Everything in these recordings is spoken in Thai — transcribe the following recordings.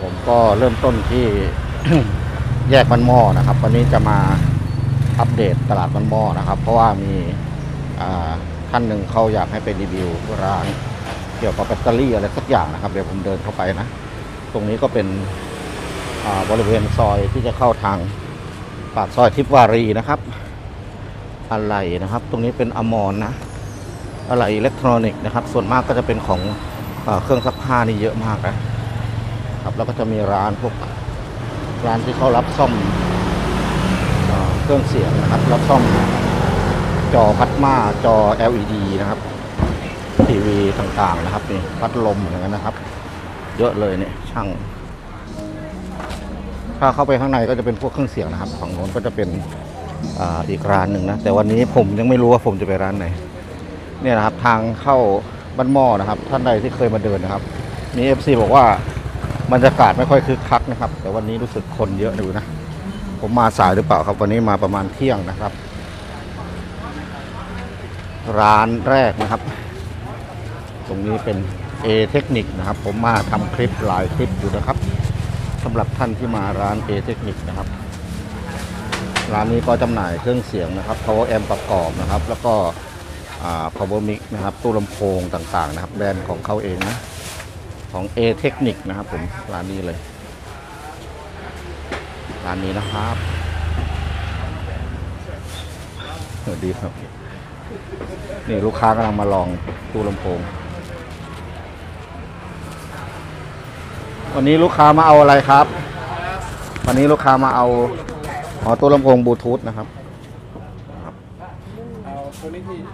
ผมก็เริ่มต้นที่ แยกบ้านหม้อนะครับวันนี้จะมาอัปเดตตลาดบ้านหม้อนะครับ เพราะว่ามีท่านหนึ่งเขาอยากให้ไปรีวิวร้านเกี่ยวกับแบตเตอรี่อะไรสักอย่างนะครับเดี๋ยวผมเดินเข้าไปนะตรงนี้ก็เป็นบริเวณซอยที่จะเข้าทางปากซอยทิพวารีนะครับอะไรนะครับตรงนี้เป็นอมรนะอะไรอิเล็กทรอนิกส์นะครับส่วนมากก็จะเป็นของเครื่องซักผ้านี่เยอะมากนะครับแล้วก็จะมีร้านพวกร้านที่เขารับซ่อมเครื่องเสียงนะครับรับซ่อมจอพัดมาจอ LED นะครับทีวีต่างๆนะครับนี่พัดลมอย่างนั้นนะครับเยอะเลยเนี่ยช่างถ้าเข้าไปข้างในก็จะเป็นพวกเครื่องเสียงนะครับฝั่งโน้นก็จะเป็นอีกร้านหนึ่งนะแต่วันนี้ผมยังไม่รู้ว่าผมจะไปร้านไหนเนี่ยนะครับทางเข้าบ้านหม้อนะครับท่านใดที่เคยมาเดินนะครับมี FC บอกว่าบรรยากาศไม่ค่อยคึกคักนะครับแต่วันนี้รู้สึกคนเยอะดูนะผมมาสายหรือเปล่าครับวันนี้มาประมาณเที่ยงนะครับร้านแรกนะครับตรงนี้เป็น A เทคนิคนะครับผมมาทำคลิปหลายคลิปอยู่นะครับสำหรับท่านที่มาร้าน A เทคนิคนะครับร้านนี้ก็จำหน่ายเครื่องเสียงนะครับ power amp ประกอบนะครับแล้วก็power mic นะครับตู้ลำโพงต่างๆนะครับแบรนด์ของเขาเองนะของ A เทคนิคนะครับผมร้านนี้เลยร้านนี้นะครับสวัสดีครับนี่ลูกค้ากำลังมาลองตู้ลำโพงวันนี้ลูกค้ามาเอาอะไรครับวันนี้ลูกค้ามาเอาตู้ลำโพงบลูทูธนะครับเอาตัวนี้ที่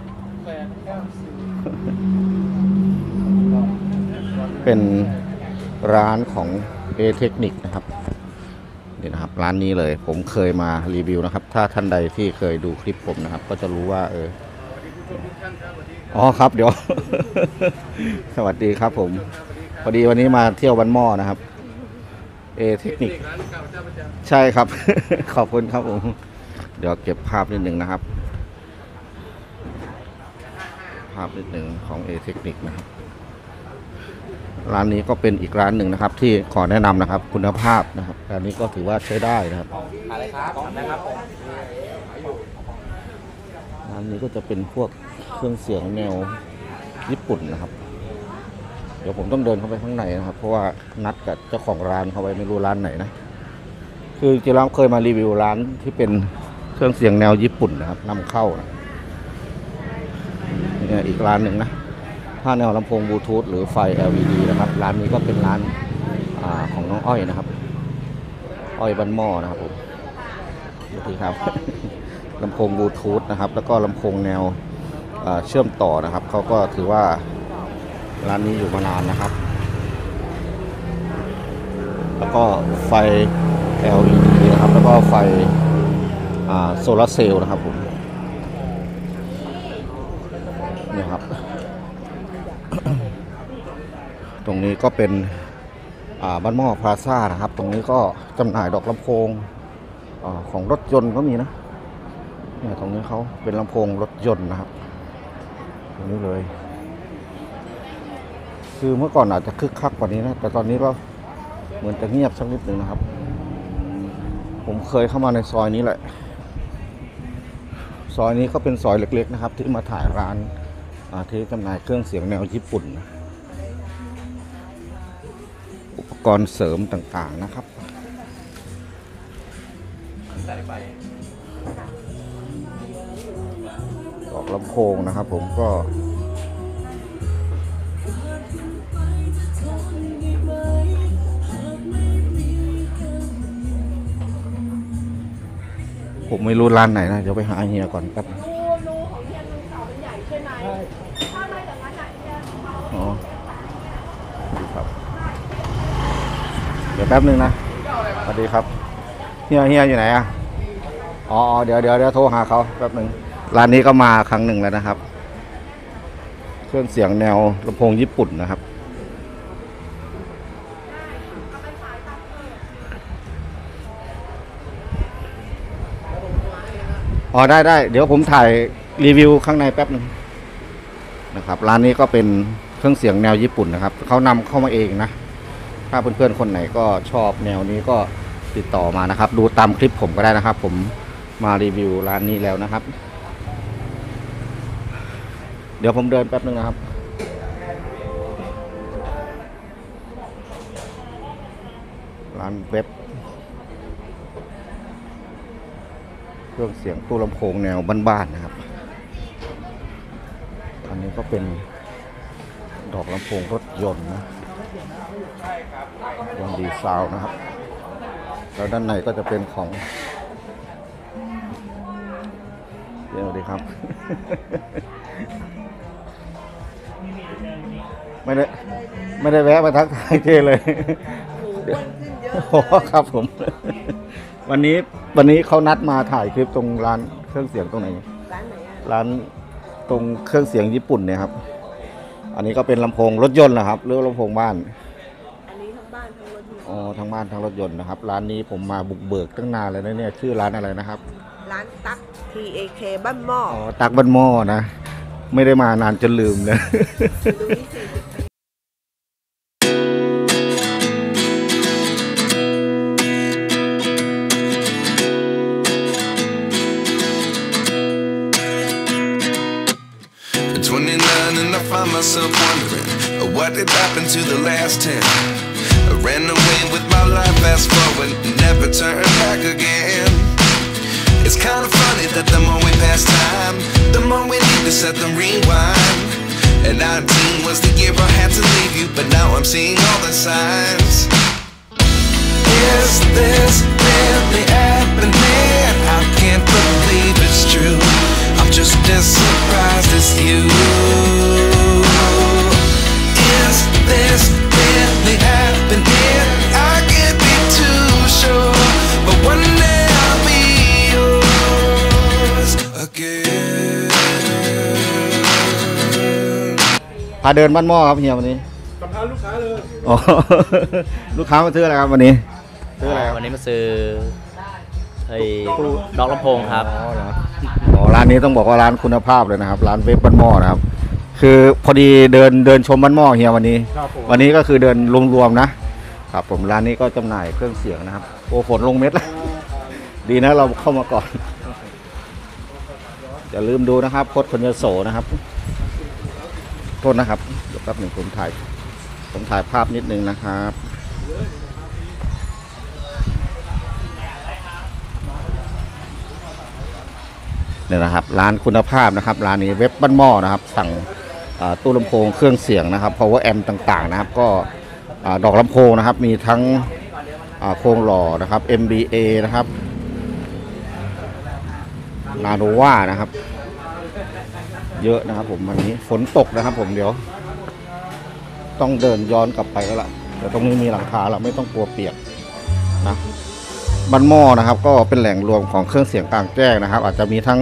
เป็นร้านของ A เทคนิคนะครับนี่นะครับร้านนี้เลยผมเคยมารีวิวนะครับถ้าท่านใดที่เคยดูคลิปผมนะครับก็จะรู้ว่าอ๋อครับเดี๋ยว สวัสดีครับผมพอดีวันนี้มาเที่ยวบ้านหม้อนะครับ A เทคนิคใช่ครับ ขอบคุณครับผมเดี๋ยวเก็บภาพนิดหนึ่งนะครับภาพนิดหนึ่งของ A เทคนิคนะครับร้านนี้ก็เป็นอีกร้านหนึ่งนะครับที่ขอแนะนำนะครับคุณภาพนะครับร้านนี้ก็ถือว่าใช้ได้นะครับอะไรครับนะครับผมร้านนี้ก็จะเป็นพวกเครื่องเสียงแนวญี่ปุ่นนะครับเดี๋ยวผมต้องเดินเข้าไปข้างในนะครับเพราะว่านัดกับเจ้าของร้านเขาไว้ไม่รู้ร้านไหนนะคือจริงๆแล้วเคยมารีวิวร้านที่เป็นเครื่องเสียงแนวญี่ปุ่นนะครับนำเข้านะนี่อีกร้านหนึ่งนะถ้าแนวลำโพงบลูทูธหรือไฟ LED นะครับร้านนี้ก็เป็นร้านของน้องอ้อยนะครับอ้อยบ้านหม้อนะครับผมดูดีครับ ลำโพงบลูทูธนะครับแล้วก็ลำโพงแนวเชื่อมต่อนะครับเขาก็ถือว่าร้านนี้อยู่มานานนะครับแล้วก็ไฟ LED นะครับแล้วก็ไฟโซลาร์เซลล์นะครับผมนี่ครับ ตรงนี้ก็เป็นบ้านหม้อพลาซ่านะครับตรงนี้ก็จำหน่ายดอกลำโพงของรถยนต์ก็มีนะเนี่ยตรงนี้เขาเป็นลำโพงรถยนต์นะครับตรงนี้เลยคือเมื่อก่อนอาจจะคึกคักกว่านี้นะแต่ตอนนี้ก็เหมือนจะเงียบสักนิดหนึ่งนะครับผมเคยเข้ามาในซอยนี้แหละซอยนี้ก็เป็นซอยเล็กๆนะครับที่มาถ่ายร้านที่จำหน่ายเครื่องเสียงแนวญี่ปุ่นนะอุปกรณ์เสริมต่างๆนะครับดอกลำโพงนะครับผมก็ผมไม่รู้ร้านไหนนะเดี๋ยวไปหาเฮียก่อนครับอ๋อครับเดี๋ยวแป๊บนึงนะสวัสดีครับเฮียอยู่ไหนอ่ะอ๋อเดี๋ยวโทรหาเขาแป๊บนึงร้านนี้ก็มาครั้งหนึ่งแล้วนะครับเครื่องเสียงแนวลำโพงญี่ปุ่นนะครับอ๋อได้เดี๋ยวผมถ่ายรีวิวข้างในแป๊บนึงนะครับร้านนี้ก็เป็นเครื่องเสียงแนวญี่ปุ่นนะครับเขานำเข้ามาเองนะ ทถ้าเพื่อนๆคนไหนก็ชอบแนวนี้ก็ติดต่อมานะครับดูตามคลิปผมก็ได้นะครับ ผมมารีวิวร้านนี้แล้วนะครับเดี๋ยวผมเดินแป๊บนึงนะครับร้านเว็บเครื่องเสียงตู้ลำโพงแนวบ้านๆนะครับอันนี้ก็เป็นดอกลำโพงรถยนต์นะวงดีซาวนะครับแล้วด้านในก็จะเป็นของเดี๋ยวดีครับ ไม่ได้แวะมาทักทายเจเลยโอ้ครับผม วันนี้เขานัดมาถ่ายคลิปตรงร้านเครื่องเสียงตรงไหนร้านไหนอ่ะร้านตรงเครื่องเสียงญี่ปุ่นเนี่ยครับอันนี้ก็เป็นลำโพงรถยนต์นะครับหรือลำโพงบ้านอันนี้ทั้งบ้านทั้งรถยนต์อ๋อทั้งบ้านทั้งรถยนต์นะครับร้านนี้ผมมาบุกเบิกตั้งนานเลยนะเนี่ยชื่อร้านอะไรนะครับร้านตั๊ก TAK บ้านหม้ออ๋อตักบ้านหม้อนะไม่ได้มานานจนลืมนะดูนี่สิ 29 and I find myself wondering what did happen to the last 10. I ran away with my life, fast forward, never turn back again. It's kind of funny that the more we pass time, the more we need to set them rewind. And 19 was the year I had to leave you, but now I'm seeing all the signs. Is this really happening? I can't believe it's true. I'm just as surprised as you. Is this really happening? I can't be too sure, but one day I'll be yours again. พาเดินบ้านหม้อครับเฮียวันนี้สัมภาษณ์ลูกค้าเลยอ๋ อ ลูกค้ามาซื้ออะไรครับวันนี้ซื้ออะไรครับวันนี้มาซื้อไอ้ดอกลำโพงครับอ๋อเหรออ๋อร้านนี้ต้องบอกว่าร้านคุณภาพเลยนะครับร้านเว็บบ้านหม้อนะครับคือพอดีเดินชมบ้านหม้อเฮียวันนี้ครับผมวันนี้ก็คือเดินรวมๆนะครับผมร้านนี้ก็จำหน่ายเครื่องเสียงนะครับโอ้ฝนลงเม็ดแล้ว ดีนะเราเข้ามาก่อนอย่าลืมดูนะครับพจน์คนยโสนะครับโทษนะครับเดี๋ยวแป๊บหนึ่งผมถ่ายภาพนิดนึงนะครับเนี่ยนะครับร้านคุณภาพนะครับร้านนี้เว็บบ้านหม้อนะครับสั่งตู้ลำโพงเครื่องเสียงนะครับ power amp ต่างๆนะครับก็ดอกลำโพงนะครับมีทั้งโครงหล่อนะครับ MBA นะครับนาโนวานะครับเยอะนะครับผมวันนี้ฝนตกนะครับผมเดี๋ยวต้องเดินย้อนกลับไปแล้วล่ะแต่ตรงนี้มีหลังคาเราไม่ต้องกลัวเปียกนะบ้านหม้อนะครับก็เป็นแหล่งรวมของเครื่องเสียงกลางแจ้งนะครับอาจจะมีทั้ง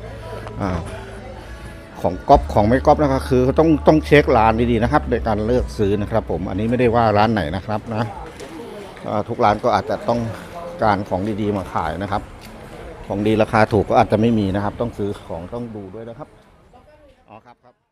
ของก๊อปของไม่ก๊อปนะครับคือต้องเช็คร้านดีๆนะครับในการเลือกซื้อนะครับผมอันนี้ไม่ได้ว่าร้านไหนนะครับนะทุกร้านก็อาจจะต้องการของดีๆมาขายนะครับของดีราคาถูกก็อาจจะไม่มีนะครับต้องซื้อของต้องดูด้วยนะครับอ๋อครับ